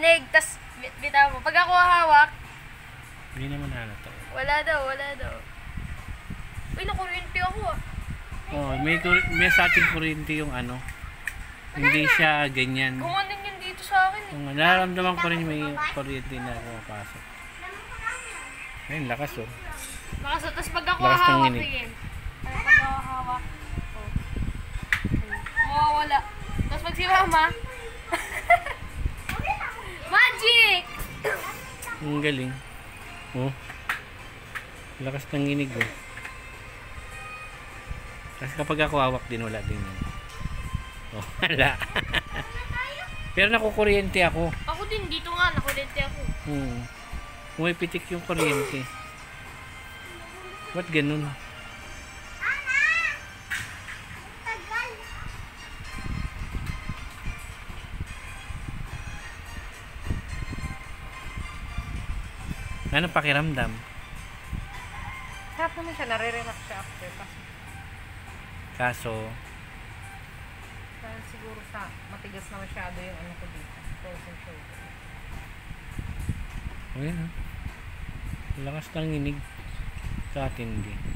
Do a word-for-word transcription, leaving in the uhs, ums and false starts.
marinig, tas bit bitaw mo. Pag ako hawak, Hindi naman halata. wala daw, wala daw. Uy, nakuryente ako ah. Oh, may, kur- may sa ating kuryente yung ano. Hindi siya ganyan. Gumanin yun dito sa akin eh. Kung nararamdaman ko rin may kuryente na pumapasok. Ayun, lakas oh. Lakas, tas pag ako Lakas ng hawak, nginig. sige. Ay, pag ako hawak, oh. Mawawala. Tas pag si mama, magic! Ang galing. Oh. Lakas ng nginig oh. Kasi kapag ako hawak din, wala din yun. Oh, wala. Pero nakukuryente ako. Ako din, dito nga, nakuryente ako. Hmm. Pumipitik yung kuryente. Ba't ganun? Ano pakiramdam? Sarap naman siya, nare-relax siya after. Kasi Kaso, dahil siguro sa matigas na masyado yung ano ko dito. Frozen shoulder. oh yan ah. Lakas ng nginig. Sa atin din.